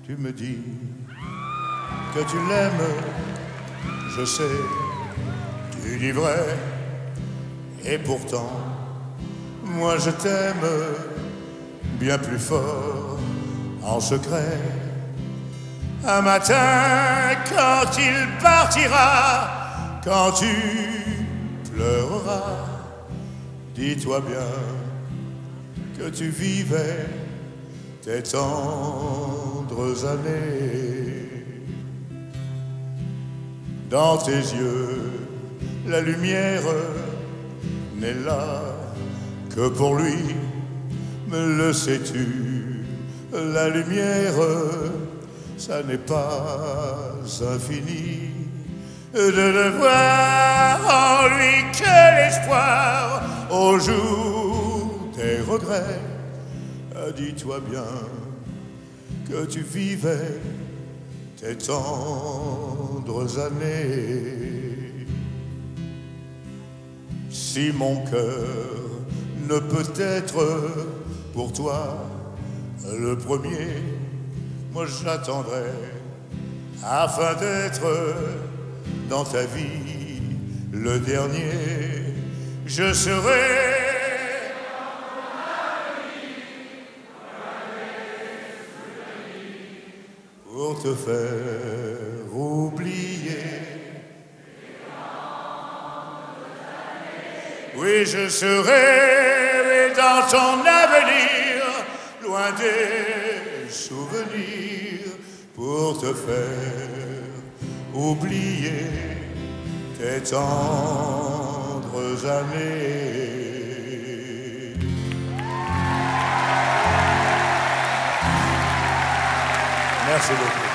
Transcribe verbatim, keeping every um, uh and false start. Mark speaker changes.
Speaker 1: Tu me dis que tu l'aimes, je sais, tu dis vrai, et pourtant, moi je t'aime bien plus fort en secret. Un matin, quand il partira, quand tu pleureras, dis-toi bien que tu vivais tes tendres années. Dans tes yeux, la lumière n'est là que pour lui, me le sais-tu? La lumière, ça n'est pas infini. De ne voir en lui que l'espoir au jour des regrets. Dis-toi bien que tu vivais tes tendres années. Si mon cœur ne peut être pour toi le premier, moi j'attendrai afin d'être dans ta vie le dernier. Je serai pour te faire oublier. Oui, je serai dans ton avenir, loin des souvenirs, pour te faire oublier tes tendres années. Merci beaucoup.